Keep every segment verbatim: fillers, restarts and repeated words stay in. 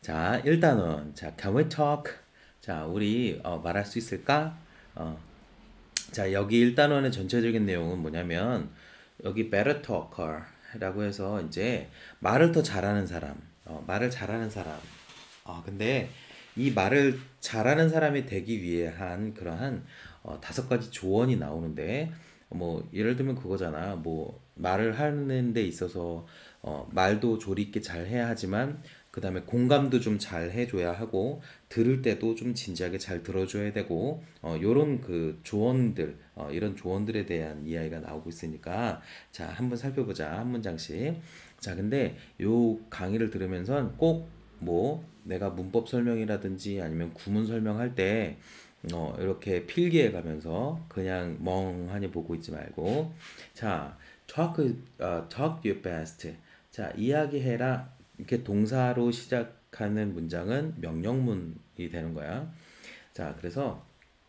자, 일단은 자, can we talk? 자, 우리 어, 말할 수 있을까? 어, 자, 여기 일단원의 전체적인 내용은 뭐냐면 여기 better talker라고 해서 이제 말을 더 잘하는 사람, 어, 말을 잘하는 사람. 어, 근데 이 말을 잘하는 사람이 되기 위한 그러한 어, 다섯 가지 조언이 나오는데 뭐 예를 들면 그거잖아. 뭐 말을 하는 데 있어서 어, 말도 조리 있게 잘 해야 하지만 그다음에 공감도 좀 잘 해줘야 하고 들을 때도 좀 진지하게 잘 들어줘야 되고 어, 요런 그 조언들 어, 이런 조언들에 대한 이야기가 나오고 있으니까 자 한번 살펴보자 한 문장씩. 자 근데 요 강의를 들으면서 꼭 뭐 내가 문법 설명이라든지 아니면 구문 설명할 때 어, 이렇게 필기해 가면서 그냥 멍하니 보고 있지 말고 자 talk, 어, talk your best. 자 이야기해라. 이렇게 동사로 시작하는 문장은 명령문이 되는 거야. 자 그래서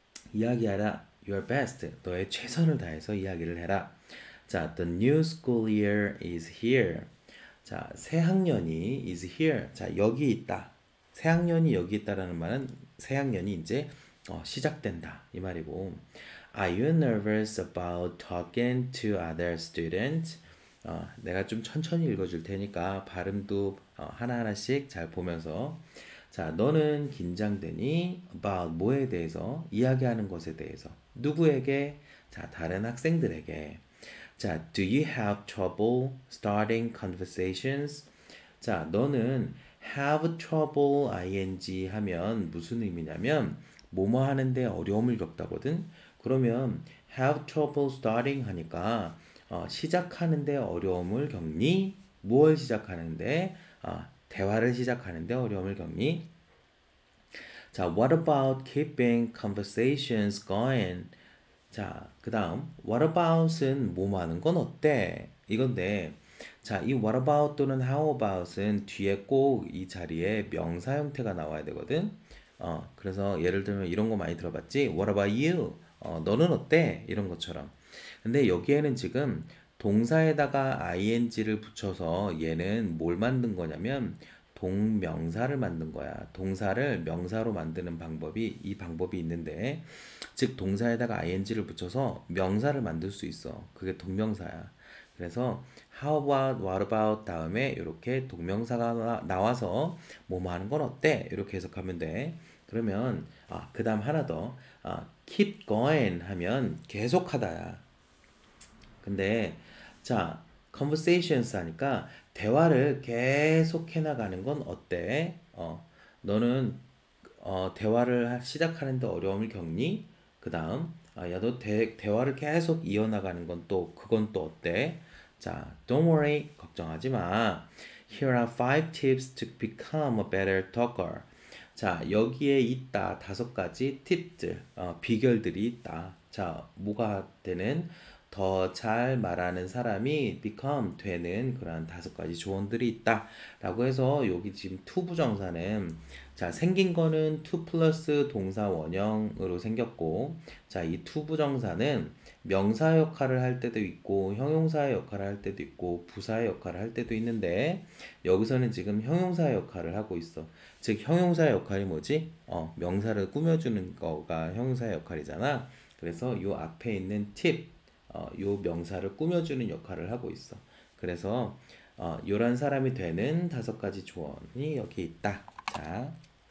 이야기하라 your best. 너의 최선을 다해서 이야기를 해라. 자 the new school year is here. 자, 새 학년이 is here. 자, 여기 있다. 새 학년이 여기 있다라는 말은 새 학년이 이제 어, 시작된다 이 말이고. Are you nervous about talking to other students? 어, 내가 좀 천천히 읽어줄 테니까 발음도 어, 하나하나씩 잘 보면서 자, 너는 긴장되니? about 뭐에 대해서? 이야기하는 것에 대해서. 누구에게? 자, 다른 학생들에게. 자, do you have trouble starting conversations? 자, 너는 have trouble ing 하면 무슨 의미냐면 뭐뭐 하는데 어려움을 겪다거든. 그러면 have trouble starting 하니까 어, 시작하는데 어려움을 겪니? 무엇을 시작하는데 어, 대화를 시작하는데 어려움을 겪니? 자, what about keeping conversations going? 자, 그 다음 what about은 뭐뭐 하는 건 어때? 이건데 자, 이 what about 또는 how about은 뒤에 꼭 이 자리에 명사 형태가 나와야 되거든. 어, 그래서 예를 들면 이런 거 많이 들어봤지? What about you? 어, 너는 어때? 이런 것처럼. 근데 여기에는 지금 동사에다가 ing를 붙여서 얘는 뭘 만든 거냐면 동명사를 만든 거야. 동사를 명사로 만드는 방법이 이 방법이 있는데 즉 동사에다가 ing를 붙여서 명사를 만들 수 있어. 그게 동명사야. 그래서 how about, what about 다음에 이렇게 동명사가 나와서 뭐뭐 하는 건 어때? 이렇게 해석하면 돼. 그러면 아, 그다음 하나 더. 아, keep going 하면 계속하다야. 근데 자, conversations 하니까 대화를 계속 해나가는 건 어때? 어, 너는 어, 대화를 시작하는데 어려움을 겪니? 그 다음, 아, 야, 너 대, 대화를 계속 이어나가는 건 또, 그건 또 어때? 자, don't worry, 걱정하지 마. Here are five tips to become a better talker. 자, 여기에 있다 다섯 가지 팁들, 어, 비결들이 있다. 자, 뭐가 되는 더 잘 말하는 사람이 become 되는 그런 다섯 가지 조언들이 있다라고 해서 여기 지금 to 부정사는 자, 생긴 거는 to 플러스 동사 원형으로 생겼고 자, 이 to 부정사는 명사 역할을 할 때도 있고 형용사의 역할을 할 때도 있고 부사의 역할을 할 때도 있는데 여기서는 지금 형용사의 역할을 하고 있어. 즉 형용사의 역할이 뭐지? 어, 명사를 꾸며주는 거가 형용사의 역할이잖아. 그래서 요 앞에 있는 팁, 어, 요 명사를 꾸며주는 역할을 하고 있어. 그래서 어, 요런 사람이 되는 다섯 가지 조언이 여기 있다. 자,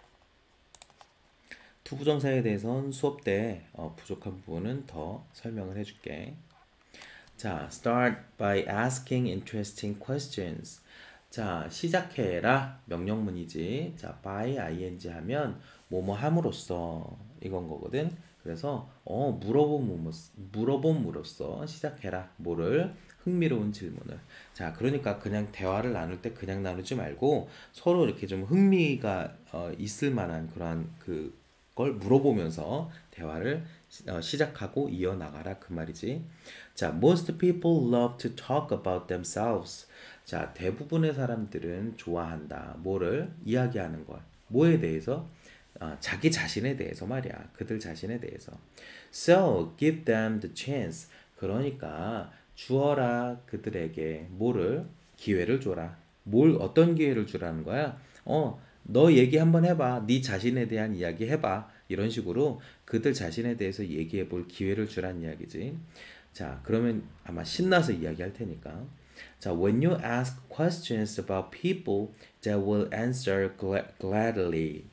투부정사에 대해서는 수업 때 어, 부족한 부분은 더 설명을 해줄게. 자, start by asking interesting questions. 자, 시작해라. 명령문이지. 자, by ing 하면 뭐뭐 함으로써 이건 거거든. 그래서 어 물어봄으로써 물어봄으로써 시작해라. 뭐를 흥미로운 질문을. 자, 그러니까 그냥 대화를 나눌 때 그냥 나누지 말고 서로 이렇게 좀 흥미가 어, 있을 만한 그러한 그걸 물어보면서 대화를 시- 어, 시작하고 이어나가라 그 말이지. 자, most people love to talk about themselves. 자, 대부분의 사람들은 좋아한다. 뭐를? 이야기하는 것. 뭐에 대해서? 어, 자기 자신에 대해서 말이야. 그들 자신에 대해서. So, give them the chance. 그러니까 주어라 그들에게 뭐를? 기회를 줘라. 뭘 어떤 기회를 주라는 거야? 어, 너 얘기 한번 해봐. 네 자신에 대한 이야기 해봐. 이런 식으로 그들 자신에 대해서 얘기해 볼 기회를 주란 이야기지. 자, 그러면 아마 신나서 이야기할 테니까. 자, when you ask questions about people, they will answer gla- gladly.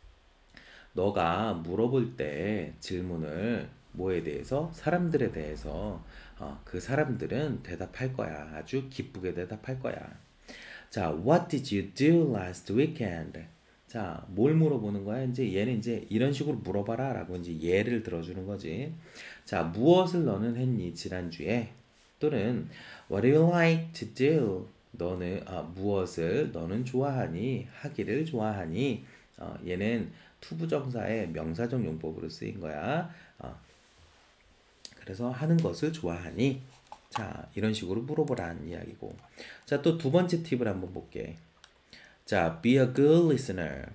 너가 물어볼 때 질문을 뭐에 대해서? 사람들에 대해서 어, 그 사람들은 대답할 거야. 아주 기쁘게 대답할 거야. 자, what did you do last weekend? 자, 뭘 물어보는 거야? 이제 얘는 이제 이런 식으로 물어봐라 라고 이제 예를 들어주는 거지. 자, 무엇을 너는 했니? 지난주에. 또는 what do you like to do? 너는 아, 무엇을 너는 좋아하니? 하기를 좋아하니? 어, 얘는 투부정사의 명사적 용법으로 쓰인 거야. 어, 그래서 하는 것을 좋아하니? 자, 이런 식으로 물어보라는 이야기고. 자, 또 두 번째 팁을 한번 볼게. 자, be a good listener.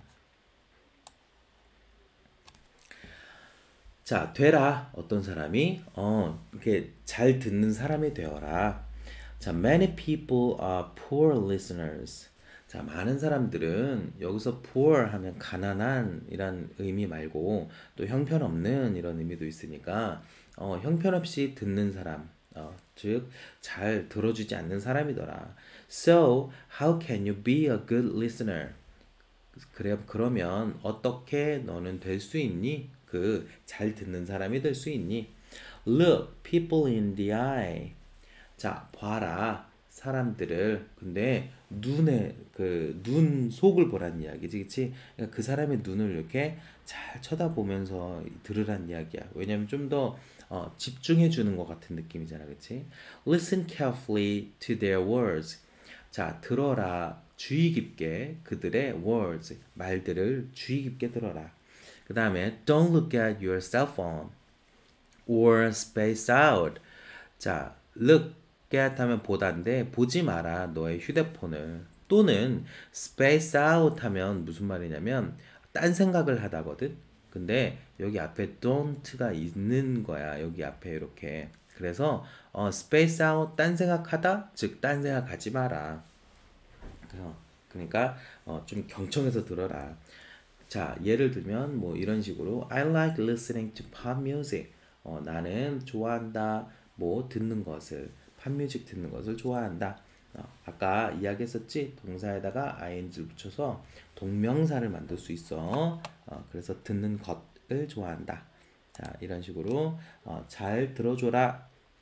자, 되라. 어떤 사람이? 어, 이렇게 잘 듣는 사람이 되어라. 자, many people are poor listeners. 자, 많은 사람들은 여기서 poor 하면 가난한 이란 의미 말고 또 형편없는 이런 의미도 있으니까 어, 형편없이 듣는 사람, 어, 즉, 잘 들어주지 않는 사람이더라. So, how can you be a good listener? 그래, 그러면 어떻게 너는 될 수 있니? 그 잘 듣는 사람이 될 수 있니? Look people in the eye. 자, 봐라. 사람들을. 근데 눈에 그 눈 속을 보라는 이야기지. 그치? 그러니까 그 사람의 눈을 이렇게 잘 쳐다보면서 들으란 이야기야. 왜냐면 좀 더 어, 집중해 주는 것 같은 느낌이잖아. 그치? Listen carefully to their words. 자, 들어라. 주의 깊게 그들의 words, 말들을 주의 깊게 들어라. 그 다음에 don't look at your cell phone or space out. 자, look at 하면 보다인데 보지 마라 너의 휴대폰을. 또는 space out 하면 무슨 말이냐면 딴 생각을 하다거든. 근데 여기 앞에 don't가 있는 거야. 여기 앞에 이렇게. 그래서 어, space out 딴 생각하다 즉 딴 생각하지 마라. 그래서 그러니까 어, 좀 경청해서 들어라. 자, 예를 들면 뭐 이런 식으로 I like listening to pop music. 어, 나는 좋아한다. 뭐 듣는 것을 팝뮤직 듣는 것을 좋아한다. 어, 아까 이야기했었지? 동사에다가 ing를 붙여서 동명사를 만들 수 있어. 어, 그래서 듣는 것을 좋아한다. 자, 이런 식으로 어, 잘 들어줘라.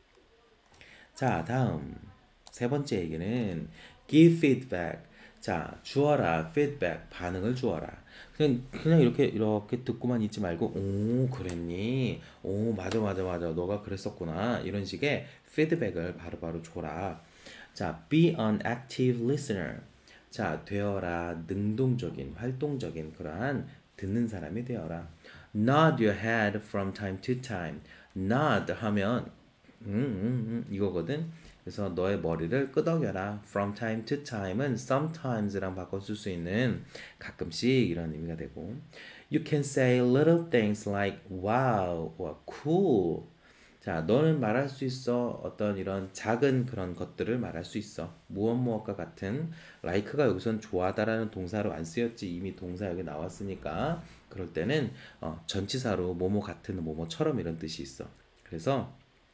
자, 다음 세 번째 얘기는 give feedback. 자, 주어라 feedback 반응을 주어라. 그냥 그냥 이렇게 이렇게 듣고만 있지 말고 오 그랬니? 오 맞아 맞아 맞아 너가 그랬었구나 이런 식의 피드백을 바로바로 줘라. 자, be an active listener. 자, 되어라 능동적인 활동적인 그러한 듣는 사람이 되어라. Nod your head from time to time. Nod 하면 음, 음, 음, 이거거든. 그래서 너의 머리를 끄덕여라. From time to time은 sometimes랑 바꿔 쓸 수 있는 가끔씩 이런 의미가 되고. You can say little things like wow or cool. 자, 너는 말할 수 있어. 어떤 이런 작은 그런 것들을 말할 수 있어. 무엇 무엇과 같은 like가 여기선 좋아하다라는 동사로 안 쓰였지. 이미 동사 여기 나왔으니까. 그럴 때는 어, 전치사로 뭐뭐 같은 뭐뭐처럼 이런 뜻이 있어. 그래서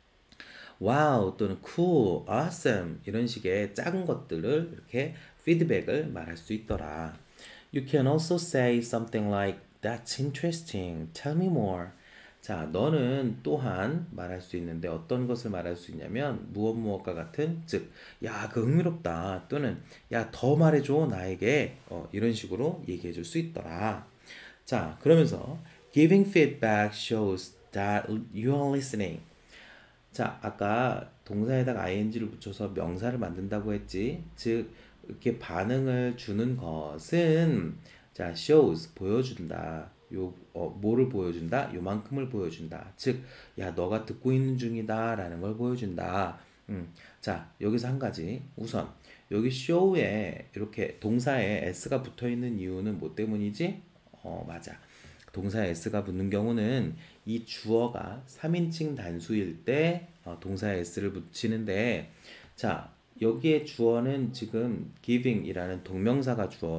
와우 또는 cool, awesome 이런 식의 작은 것들을 이렇게 피드백을 말할 수 있더라. You can also say something like That's interesting. Tell me more. 자, 너는 또한 말할 수 있는데 어떤 것을 말할 수 있냐면 무엇 무엇과 같은 즉, 야, 그 흥미롭다 또는 야, 더 말해줘 나에게 어, 이런 식으로 얘기해 줄 수 있더라. 자, 그러면서 giving feedback shows that you are listening. 자, 아까 동사에다가 ing를 붙여서 명사를 만든다고 했지. 즉, 이렇게 반응을 주는 것은 자, shows 보여준다. 요 어, 뭐를 보여준다? 요만큼을 보여준다. 즉, 야, 너가 듣고 있는 중이다라는 걸 보여준다. 음, 자, 여기서 한 가지. 우선 여기 show에 이렇게 동사에 s가 붙어 있는 이유는 뭐 때문이지? 어, 맞아. 동사에 s가 붙는 경우는 이 주어가 삼인칭 단수일 때 어, 동사에 s를 붙이는데 자 여기에 주어는 지금 giving이라는 동명사가 주어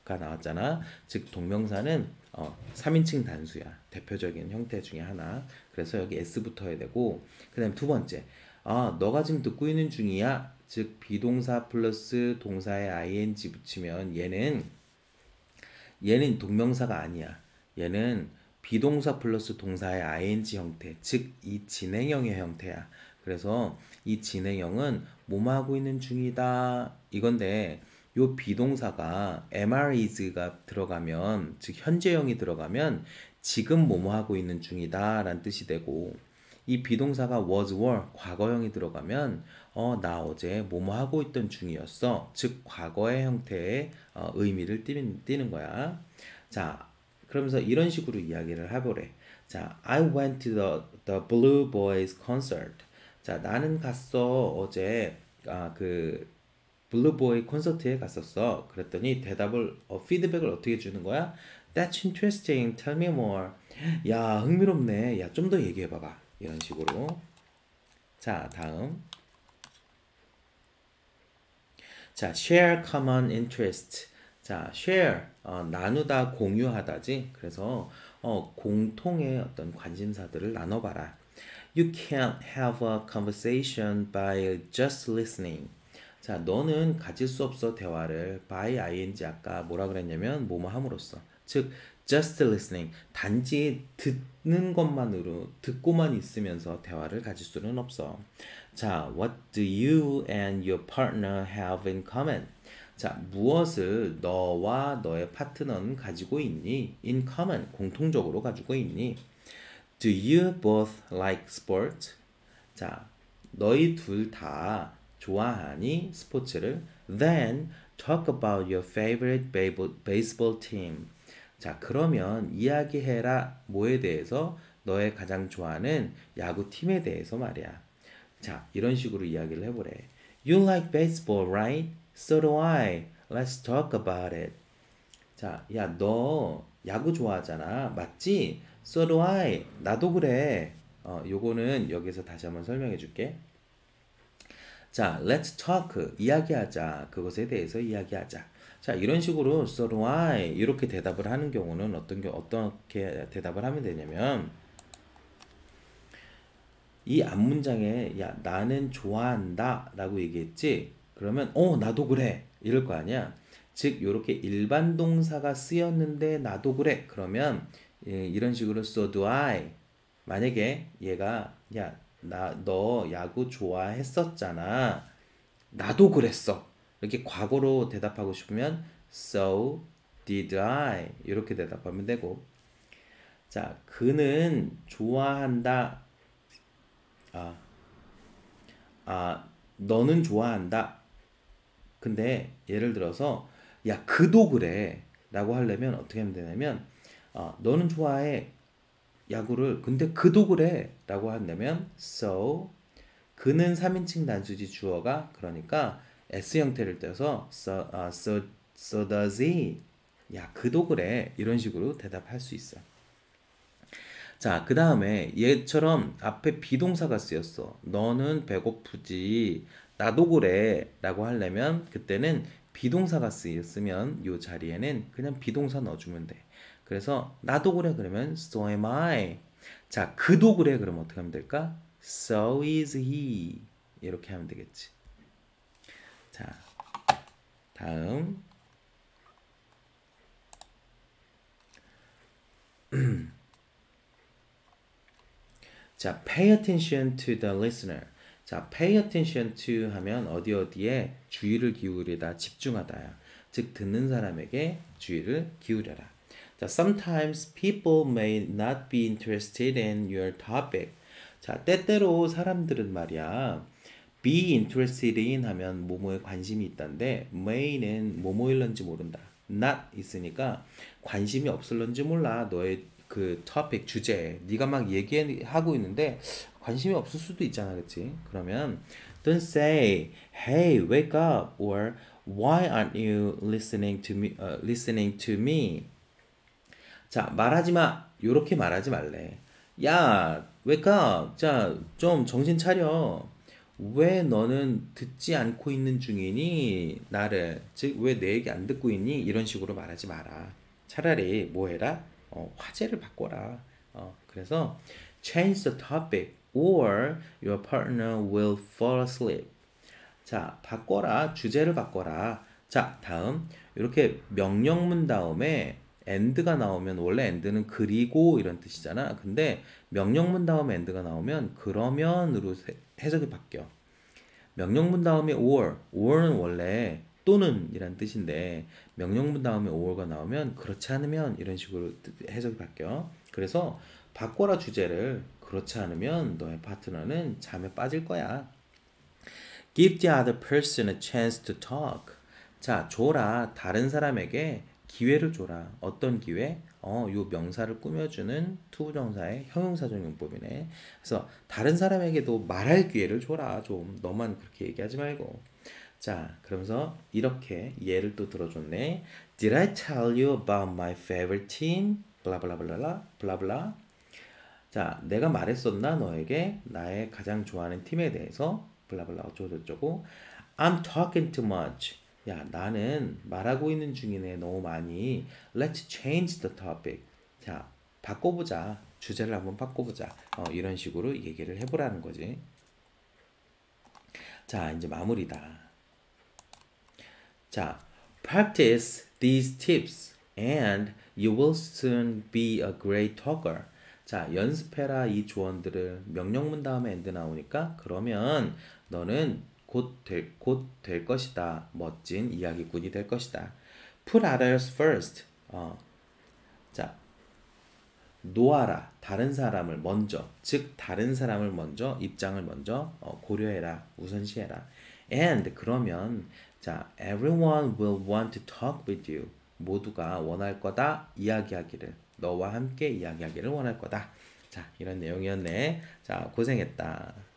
가 나왔잖아. 즉 동명사는 어, 삼 인칭 단수야. 대표적인 형태 중에 하나. 그래서 여기 s 붙어야 되고, 그 다음에 두 번째, 아, 너가 지금 듣고 있는 중이야. 즉 비동사 플러스 동사에 ing 붙이면 얘는 얘는 동명사가 아니야. 얘는 비동사 플러스 동사의 ing 형태, 즉 이 진행형의 형태야. 그래서 이 진행형은 뭐뭐 하고 있는 중이다 이건데, 요 비동사가 엠알이즈가 들어가면, 즉 현재형이 들어가면 지금 뭐뭐 하고 있는 중이다 라는 뜻이 되고, 이 비동사가 was, were, 과거형이 들어가면 어, 나 어제 뭐뭐 하고 있던 중이었어. 즉 과거의 형태의 어, 의미를 띠는, 띠는 거야. 자, 그러면서 이런 식으로 이야기를 해보래. 자, I went to the, the Blue Boys concert. 자, 나는 갔어. 어제 아, 그 블루보이 콘서트에 갔었어. 그랬더니 대답을 어, 피드백을 어떻게 주는 거야? That's interesting. Tell me more. 야, 흥미롭네. 야, 좀 더 얘기해 봐봐. 이런 식으로. 자, 다음. 자, share common interest. 자, share 어, 나누다, 공유하다지. 그래서 어, 공통의 어떤 관심사들을 나눠봐라. You can't have a conversation by just listening. 자, 너는 가질 수 없어 대화를 by ing 아까 뭐라 그랬냐면 뭐뭐 함으로써. 즉 just listening 단지 듣는 것만으로 듣고만 있으면서 대화를 가질 수는 없어. 자, what do you and your partner have in common? 자, 무엇을 너와 너의 파트너는 가지고 있니? in common 공통적으로 가지고 있니? Do you both like sports? 자, 너희 둘 다 좋아하니 스포츠를? Then talk about your favorite baseball team. 자, 그러면 이야기해라. 뭐에 대해서? 너의 가장 좋아하는 야구 팀에 대해서 말이야. 자, 이런 식으로 이야기를 해보래. You like baseball, right? So do I. Let's talk about it. 자, 야, 너 야구 좋아하잖아. 맞지? So do I. 나도 그래. 어, 요거는 여기서 다시 한번 설명해 줄게. 자, let's talk. 이야기하자. 그것에 대해서 이야기하자. 자, 이런 식으로 so do I 이렇게 대답을 하는 경우는 어떤 게 어떻게 대답을 하면 되냐면, 이 앞문장에 야, 나는 좋아한다 라고 얘기했지? 그러면 어, 나도 그래. 이럴 거 아니야. 즉, 요렇게 일반 동사가 쓰였는데 나도 그래. 그러면 예, 이런 식으로 so do I. 만약에 얘가 야, 나 너 야구 좋아했었잖아. 나도 그랬어. 이렇게 과거로 대답하고 싶으면 so did I 이렇게 대답하면 되고, 자, 그는 좋아한다. 아, 아, 너는 좋아한다. 근데 예를 들어서 야, 그도 그래 라고 하려면 어떻게 하면 되냐면 어, 너는 좋아해 야구를, 근데 그도 그래 라고 한다면 so 그는 삼 인칭 단수지 주어가, 그러니까 S 형태를 떼서 so, uh, so, so does he. 야, 그도 그래. 이런 식으로 대답할 수 있어. 자, 그 다음에 얘처럼 앞에 비동사가 쓰였어. 너는 배고프지. 나도 그래. 라고 하려면 그때는 비동사가 쓰였으면 이 자리에는 그냥 비동사 넣어주면 돼. 그래서 나도 그래 그러면 so am I. 자, 그도 그래 그러면 어떻게 하면 될까? So is he. 이렇게 하면 되겠지. 자, 다음. 자, pay attention to the listener. 자, pay attention to 하면 어디 어디에 주의를 기울이다, 집중하다야. 즉, 듣는 사람에게 주의를 기울여라. 자, sometimes people may not be interested in your topic. 자, 때때로 사람들은 말이야, be interested in 하면 뭐뭐에 관심이 있다인데, may는 뭐뭐일런지 모른다. not 있으니까 관심이 없을런지 몰라. 너의 그 topic 주제에 네가 막 얘기하고 있는데 관심이 없을 수도 있잖아, 그치? 그러면 don't say, hey, wake up, or why aren't you listening to me? Uh, listening to me? 자, 말하지 마. 요렇게 말하지 말래. 야, wake up. 자, 좀 정신 차려. 왜 너는 듣지 않고 있는 중이니? 나를. 즉, 왜 내 얘기 안 듣고 있니? 이런 식으로 말하지 마라. 차라리 뭐 해라? 어, 화제를 바꿔라. 어, 그래서 change the topic or your partner will fall asleep. 자, 바꿔라. 주제를 바꿔라. 자, 다음. 이렇게 명령문 다음에 and가 나오면 원래 and는 그리고 이런 뜻이잖아. 근데 명령문 다음에 and가 나오면 그러면으로 세- 해석이 바뀌어. 명령문 다음에 or, or는 원래 또는 이란 뜻인데 명령문 다음에 or가 나오면 그렇지 않으면 이런 식으로 뜻- 해석이 바뀌어. 그래서 바꿔라 주제를. 그렇지 않으면 너의 파트너는 잠에 빠질 거야. Give the other person a chance to talk. 자, 줘라. 다른 사람에게 기회를 줘라. 어떤 기회? 어, 요 명사를 꾸며주는 투부정사의 형용사적용법이네. 그래서 다른 사람에게도 말할 기회를 줘라. 좀 너만 그렇게 얘기하지 말고. 자, 그러면서 이렇게 예를 또 들어줬네. Did I tell you about my favorite team? 블라블라블라 블라블라. 자, 내가 말했었나 너에게 나의 가장 좋아하는 팀에 대해서 블라블라 어쩌고저쩌고. I'm talking too much. 야, 나는 말하고 있는 중이네 너무 많이. Let's change the topic. 자, 바꿔보자. 주제를 한번 바꿔보자. 어, 이런 식으로 얘기를 해보라는 거지. 자, 이제 마무리다. 자, practice these tips and you will soon be a great talker. 자, 연습해라 이 조언들을. 명령문 다음에 and 나오니까 그러면 너는 곧 될, 곧 될 것이다. 멋진 이야기꾼이 될 것이다. Put others first. 어, 자, 놓아라. 다른 사람을 먼저. 즉, 다른 사람을 먼저, 입장을 먼저 어, 고려해라. 우선시해라. And 그러면 자, everyone will want to talk with you. 모두가 원할 거다. 이야기하기를. 너와 함께 이야기하기를 원할 거다. 자, 이런 내용이었네. 자, 고생했다.